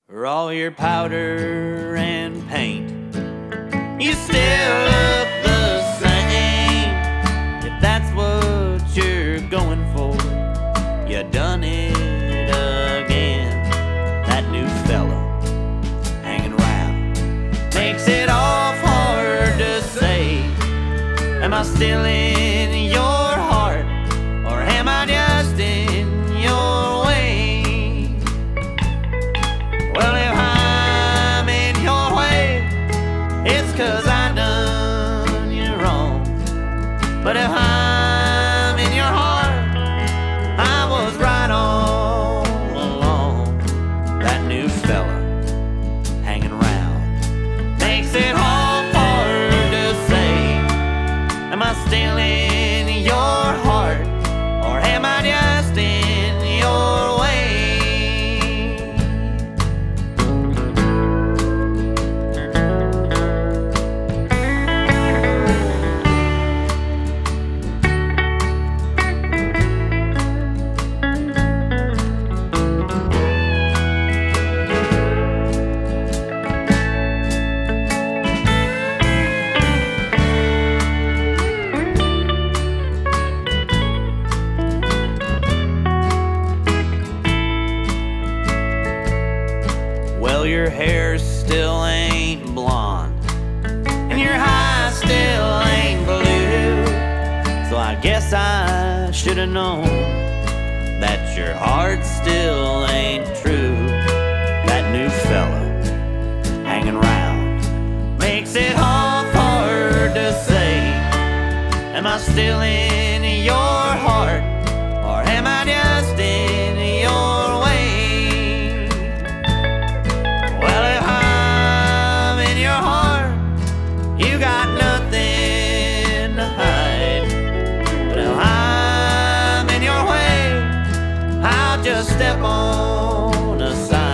For all your powder and paint, you still look the same. If that's what you're going for, you done it again. That new fella hanging around makes it awful hard to say. Am I still in your heart, or am I just in your way? Well, if I'm in your way, it's 'cause I done you wrong. But if I'm in your heart, I was right all along. That new fella hanging around makes it hard to say. Am I still in your heart, or am I just in your way? Well, your hair still ain't blonde, and your eyes still ain't blue. So I guess I should have known that your heart still ain't true. That new fella hanging around makes it hard to say. Am I still in your heart, or am I just in your way? Well, if I'm in your heart, you got nothing to hide. But if I'm in your way, I'll just step on aside.